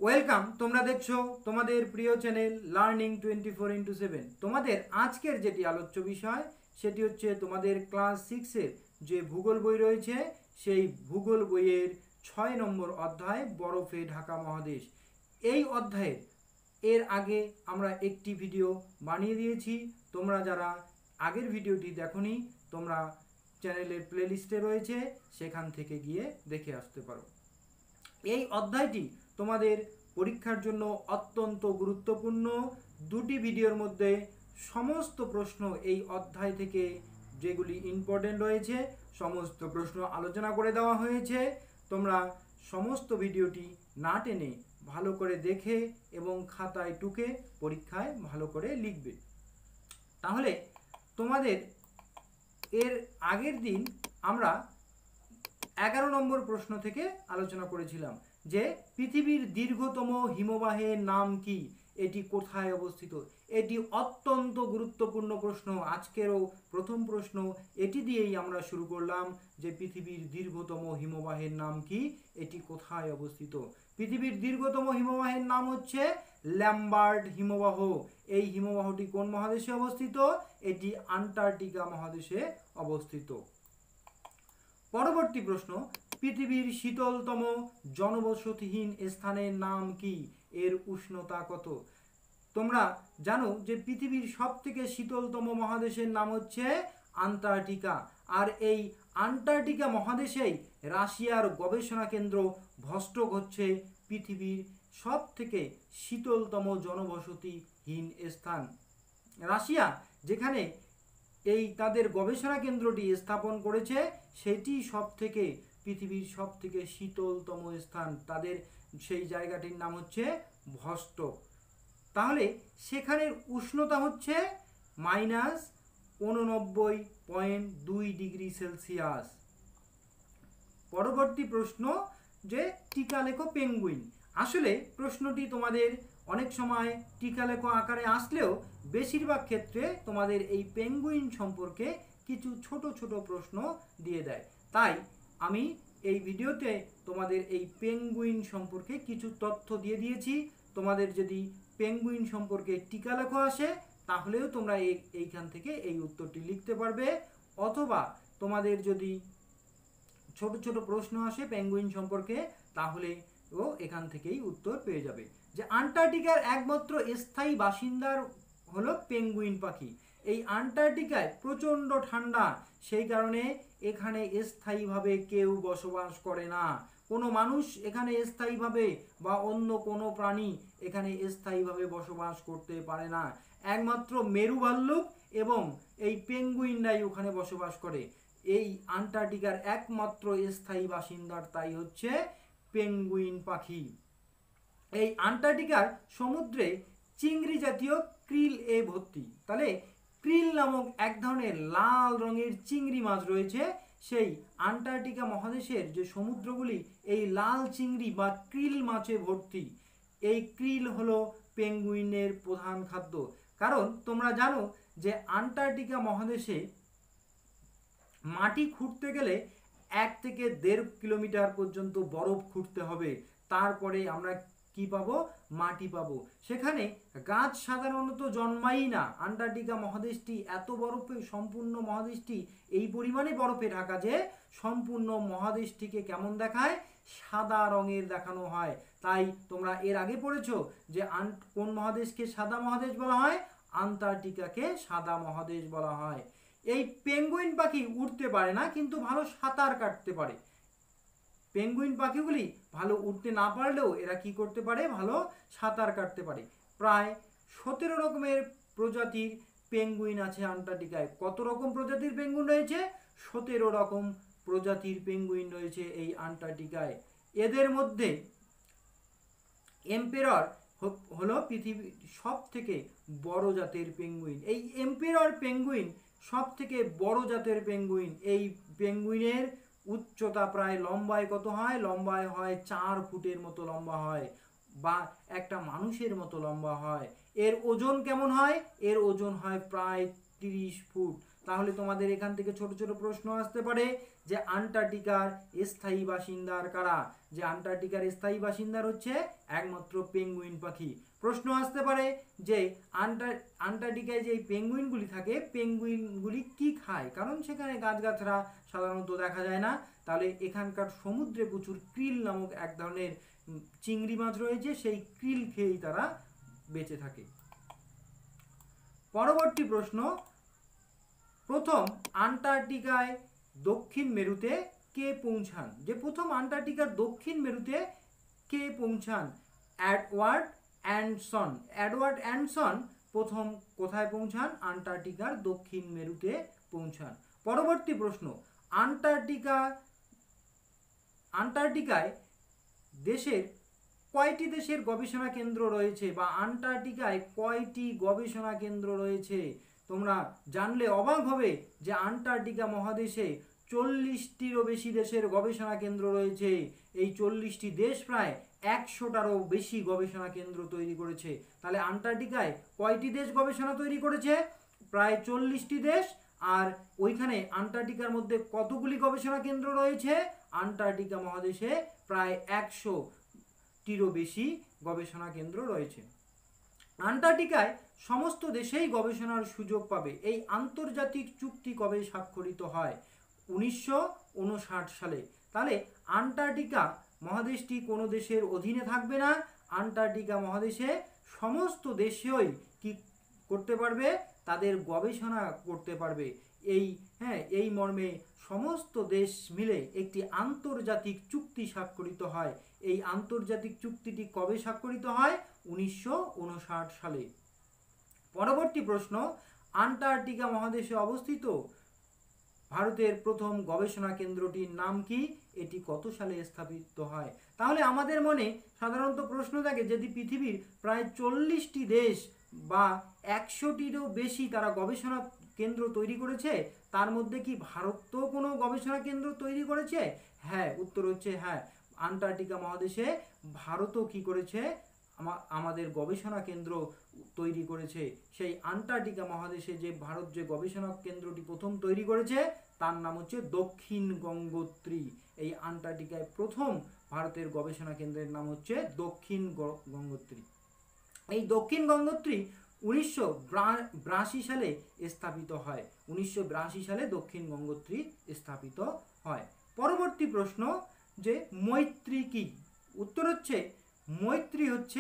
Welcome. তোমরা দেখছো তোমাদের প্রিয় চ্যানেল লার্নিং 24x7। তোমাদের আজকের যেটি আলোচ্য বিষয় সেটি হচ্ছে তোমাদের ক্লাস 6-এর যে ভূগোল বই রয়েছে সেই ভূগোল বইয়ের 6 নম্বর অধ্যায় বরফে ঢাকা মহাদেশ। এই অধ্যায়ের এর আগে আমরা একটি ভিডিও বানিয়ে দিয়েছি। তোমরা যারা আগের ভিডিওটি দেখোনি তোমরা চ্যানেলের প্লেলিস্টে রয়েছে, সেখান থেকে গিয়ে দেখে আসতে পারো। এই অধ্যায়টি তোমাদের পরীক্ষার জন্য অত্যন্ত গুরুত্বপূর্ণ। দুটি ভিডিওর মধ্যে সমস্ত প্রশ্ন এই অধ্যায় থেকে যেগুলি ইম্পর্টেন্ট রয়েছে সমস্ত প্রশ্ন আলোচনা করে দেওয়া হয়েছে। তোমরা সমস্ত ভিডিওটি না টেনে ভালো করে দেখে এবং খাতায় টুকে পরীক্ষায় ভালো করে লিখবে। তাহলে তোমাদের এর আগের দিন আমরা 11 নম্বর প্রশ্ন থেকে আলোচনা করেছিলাম যে পৃথিবীর দীর্ঘতম হিমবাহের নাম কি, এটি কোথায় অবস্থিত। এটি অত্যন্ত গুরুত্বপূর্ণ প্রশ্ন। আজকেরও প্রথম প্রশ্ন এটি দিয়েই আমরা শুরু করলাম যে পৃথিবীর দীর্ঘতম হিমবাহের নাম কি, এটি কোথায় অবস্থিত। পৃথিবীর দীর্ঘতম হিমবাহের নাম হচ্ছে ল্যাম্বার্ট হিমবাহ। এই হিমবাহটি কোন মহাদেশে অবস্থিত? এটি আন্টার্কটিকা মহাদেশে অবস্থিত। পরবর্তী প্রশ্ন, পৃথিবীর শীতলতম জনবসতিহীন স্থানের নাম কি, এর উষ্ণতা কত। তোমরা জানো যে পৃথিবীর সবথেকে শীতলতম মহাদেশের নাম হচ্ছে আন্টার্কটিকা, আর এই আন্টার্কটিকা মহাদেশেই রাশিয়ার গবেষণা কেন্দ্র ভস্টক হচ্ছে পৃথিবীর সবথেকে শীতলতম জনবসতিহীন স্থান। রাশিয়া যেখানে এই তাদের গবেষণা কেন্দ্রটি স্থাপন করেছে সেটি পৃথিবীর সব থেকে শীতলতম স্থান। তাদের সেই জায়গাটির নাম হচ্ছে ভস্টক। তাহলে সেখানের উষ্ণতা হচ্ছে -89.2 ডিগ্রি সেলসিয়াস। পরবর্তী প্রশ্ন যে টিকা লেখো পেঙ্গুইন। আসলে প্রশ্নটি তোমাদের অনেক সময় টিকা লেখো আকারে আসলেও বেশিরভাগ ক্ষেত্রে তোমাদের এই পেঙ্গুইন সম্পর্কে কিছু ছোট ছোট প্রশ্ন দিয়ে দেয়। তাই আমি এই ভিডিওতে তোমাদের এই পেঙ্গুইন সম্পর্কে কিছু তথ্য দিয়ে দিয়েছি। তোমাদের যদি পেঙ্গুইন সম্পর্কে টিকা লেখো আসে তাহলেও তোমরা এইখান থেকে এই উত্তরটি লিখতে পারবে, অথবা তোমাদের যদি ছোট ছোট প্রশ্ন আসে পেঙ্গুইন সম্পর্কে তাহলে ও এখান থেকেই উত্তর পেয়ে যাবে। যে আন্টার্কটিকার একমাত্র স্থায়ী বাসিন্দার হলো পেঙ্গুইন পাখি। এই আন্টার্কটিকায় প্রচণ্ড ঠান্ডা, সেই কারণে এখানে স্থায়ীভাবে কেউ বসবাস করে না। কোনো মানুষ এখানে স্থায়ীভাবে বা অন্য কোনো প্রাণী এখানে স্থায়ীভাবে বসবাস করতে পারে না। একমাত্র মেরু ভাল্লুক এবং এই পেঙ্গুইনরাই ওখানে বসবাস করে। এই আন্টার্কটিকার একমাত্র স্থায়ী বাসিন্দার তাই হচ্ছে পেঙ্গুইন পাখি। এই আন্টার্কটিকার সমুদ্রে চিংড়ি জাতীয় ক্রিল এ ভর্তি। তাহলে ক্রিল নামক এক ধরনের লাল রঙের চিংড়ি মাছ রয়েছে সেই আন্টার্কটিকা মহাদেশের যে সমুদ্রগুলি এই লাল চিংড়ি বা ক্রিল মাছে ভর্তি। এই ক্রিল হলো পেঙ্গুইনের প্রধান খাদ্য। কারণ তোমরা জানো যে আন্টার্কটিকা মহাদেশে মাটি খুঁড়তে গেলে 1 থেকে 1.5 কিলোমিটার পর্যন্ত বরফ খুঁড়তে হবে, তারপরে আমরা কি পাবো? মাটি পাবো। সেখানে গাছ সাধারণত জন্মাই না। আন্টার্কটিকা মহাদেশটি এত বরফে সম্পূর্ণ মহাদেশটি এই পরিমাণে বরফে ঢাকা যে সম্পূর্ণ মহাদেশটিকে কেমন দেখায়? সাদা রঙের দেখানো হয়। তাই তোমরা এর আগে পড়েছো যে কোন মহাদেশকে সাদা মহাদেশ বলা হয়? আন্টার্কটিকাকে সাদা মহাদেশ বলা হয়। এই পেঙ্গুইন পাখি উড়তে পারে না কিন্তু ভালো সাঁতার কাটতে পারে। পেঙ্গুইন পাখিগুলি ভালো উড়তে না পারলেও এরা কি করতে পারে? ভালো সাঁতার কাটতে পারে। প্রায় 17 রকমের প্রজাতির পেঙ্গুইন আছে আন্টার্কটিকায়। কত রকম প্রজাতির পেঙ্গুইন রয়েছে? 17 রকম প্রজাতির পেঙ্গুইন রয়েছে এই আন্টার্কটিকায়। এদের মধ্যে এম্পেরর হলো পৃথিবীর সব থেকে বড় জাতের পেঙ্গুইন। এই এম্পেরর পেঙ্গুইন সব থেকে বড় জাতের পেঙ্গুইন। এই পেঙ্গুইনের উচ্চতা প্রায় লম্বায় কত হয়? লম্বায় হয় 4 ফুটের মতো লম্বা হয়, বা একটা মানুষের মতো লম্বা হয়। এর ওজন কেমন হয়? এর ওজন হয় প্রায় 30 ফুট। তাহলে তোমাদের এখান থেকে ছোট ছোট প্রশ্ন আসতে পারে যে আন্টার্কটিকার স্থায়ী বাসিন্দার কারা। যে আন্টার্কটিকার স্থায়ী বাসিন্দার হচ্ছে একমাত্র পেঙ্গুইন পাখি। প্রশ্ন আসতে পারে যে আন্টার্কটিকায় যে পেঙ্গুইনগুলি থাকে, পেঙ্গুইনগুলি কি খায়, কারণ সেখানে গাছগাছরা সাধারণত দেখা যায় না। তাহলে এখানকার সমুদ্রে প্রচুর ক্রিল নামক এক ধরনের চিংড়ি মাছ রয়েছে, সেই ক্রিল খেয়েই তারা বেঁচে থাকে। পরবর্তী প্রশ্ন, প্রথম আন্টার্কটিকায় দক্ষিণ মেরুতে কে পৌঁছান? যে প্রথম আন্টার্কটিকার দক্ষিণ মেরুতে কে পৌঁছান? এডওয়ার্ড অ্যান্ডসন। এডওয়ার্ড অ্যান্ডসন প্রথম কোথায় পৌঁছান? আন্টার্কটিকার দক্ষিণ মেরুতে পৌঁছান। পরবর্তী প্রশ্ন, আন্টার্কটিকায় দেশের কয়টি দেশের গবেষণা কেন্দ্র রয়েছে, বা আন্টার্কটিকায় কয়টি গবেষণা কেন্দ্র রয়েছে? তোমরা জানলে অবাক হবে যে আন্টার্কটিকা মহাদেশে 40টিরও বেশি দেশের গবেষণা কেন্দ্র রয়েছে। এই 40টি দেশ প্রায় 100টারও বেশি গবেষণা কেন্দ্র তৈরি করেছে। তাহলে আন্টার্কটিকায় কয়টি দেশ গবেষণা তৈরি করেছে? প্রায় 40টি দেশ। আর ওইখানে আন্টার্কটিকার মধ্যে কতগুলি গবেষণা কেন্দ্র রয়েছে? আন্টার্কটিকা মহাদেশে প্রায় 100টিরও বেশি গবেষণা কেন্দ্র রয়েছে। আন্টার্কটিকায় সমস্ত দেশেই গবেষণার সুযোগ পাবে। এই আন্তর্জাতিক চুক্তি কবে স্বাক্ষরিত হয়? 1959 সালে। তাহলে আন্টার্কটিকা মহাদেশটি কোনো দেশের অধীনে থাকবে না। আন্টার্কটিকা মহাদেশে সমস্ত দেশই কি করতে পারবে? তাদের গবেষণা করতে পারবে। এই মর্মে সমস্ত দেশ মিলে একটি আন্তর্জাতিক চুক্তি স্বাক্ষরিত হয়। এই আন্তর্জাতিক চুক্তিটি কবে স্বাক্ষরিত হয়? 1959 সালে। পরবর্তী প্রশ্ন, আন্টার্কটিকা মহাদেশে অবস্থিত ভারতের প্রথম গবেষণা কেন্দ্রটির নাম কি? এটি কত সালে স্থাপিত হয়? তাহলে আমাদের মনে সাধারণত প্রশ্ন থাকে, যদি পৃথিবীর প্রায় 40টি দেশ বা 100টিরও বেশি তারা গবেষণা কেন্দ্র তৈরি করেছে, তার মধ্যে কি ভারতও কোনো গবেষণা কেন্দ্র তৈরি করেছে? হ্যাঁ, উত্তর হচ্ছে হ্যাঁ। আন্টার্কটিকা মহাদেশে ভারতও কি করেছে? আমাদের গবেষণা কেন্দ্র তৈরি করেছে। সেই আন্টার্কটিকা মহাদেশে যে ভারত যে গবেষণা কেন্দ্রটি প্রথম তৈরি করেছে তার নাম হচ্ছে দক্ষিণ গঙ্গোত্রী। এই আন্টার্কটিকায় প্রথম ভারতের গবেষণা কেন্দ্রের নাম হচ্ছে দক্ষিণ গঙ্গোত্রী। এই দক্ষিণ গঙ্গোত্রী 1982 সালে স্থাপিত হয়। 1982 সালে দক্ষিণ গঙ্গোত্রী স্থাপিত হয়। পরবর্তী প্রশ্ন, যে মৈত্রী কি? উত্তর হচ্ছে মৈত্রী হচ্ছে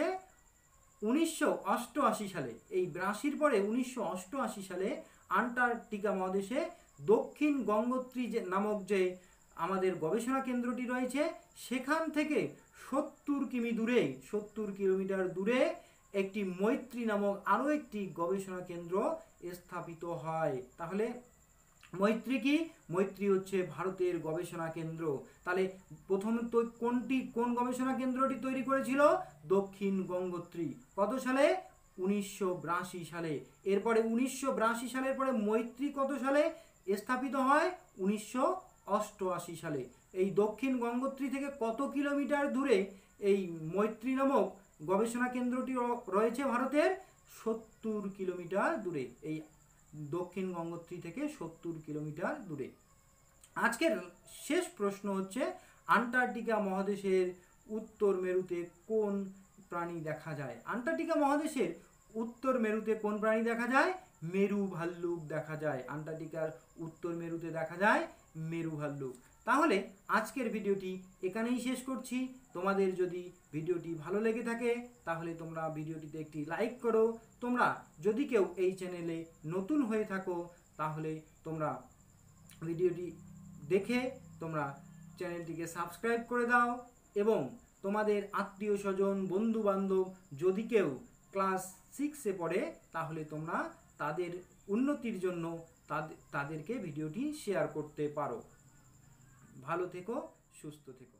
1988 সালে। এই 82-র পরে 1988 সালে আন্টার্কটিকা মহাদেশে দক্ষিণ গঙ্গোত্রী নামক যে আমাদের গবেষণা কেন্দ্রটি রয়েছে, সেখান থেকে 70 কিলোমিটার দূরে একটি মৈত্রী নামক আরও একটি গবেষণা কেন্দ্র স্থাপিত হয়। তাহলে মৈত্রী কি? মৈত্রী হচ্ছে ভারতের গবেষণা কেন্দ্র। তাহলে প্রথম তো কোন গবেষণা কেন্দ্রটি তৈরি করেছিল? দক্ষিণ গঙ্গোত্রী। কত সালে? 1982 সালে। এরপরে 1982 সালের পরে মৈত্রী কত সালে স্থাপিত হয়? 1988 সালে। এই দক্ষিণ গঙ্গোত্রী থেকে কত কিলোমিটার দূরে এই মৈত্রী নামক গবেষণা কেন্দ্রটি রয়েছে ভারতের? 70 কিলোমিটার দূরে। এই দক্ষিণ গঙ্গোত্রী থেকে 70 কিলোমিটার দূরে। আজকের শেষ প্রশ্ন হচ্ছে, আন্টার্কটিকা মহাদেশের উত্তর মেরুতে কোন প্রাণী দেখা যায়? আন্টার্কটিকা মহাদেশের উত্তর মেরুতে কোন প্রাণী দেখা যায়? মেরু ভাল্লুক দেখা যায়। আন্টার্কটিকার উত্তর মেরুতে দেখা যায় মেরু ভাল্লুক। তাহলে আজকের ভিডিওটি এখানেই শেষ করছি। তোমাদের যদি ভিডিওটি ভালো লেগে থাকে তাহলে তোমরা ভিডিওটিতে একটি লাইক করো। তোমরা যদি কেউ এই চ্যানেলে নতুন হয়ে থাকো তাহলে তোমরা ভিডিওটি দেখে তোমরা চ্যানেলটিকে সাবস্ক্রাইব করে দাও, এবং তোমাদের আত্মীয় স্বজন বন্ধু বান্ধব যদি কেউ ক্লাস 6-এ পড়ে তাহলে তোমরা তাদের উন্নতির জন্য তাদেরকে ভিডিওটি শেয়ার করতে পারো। ভালো থেকো, সুস্থ থেকো।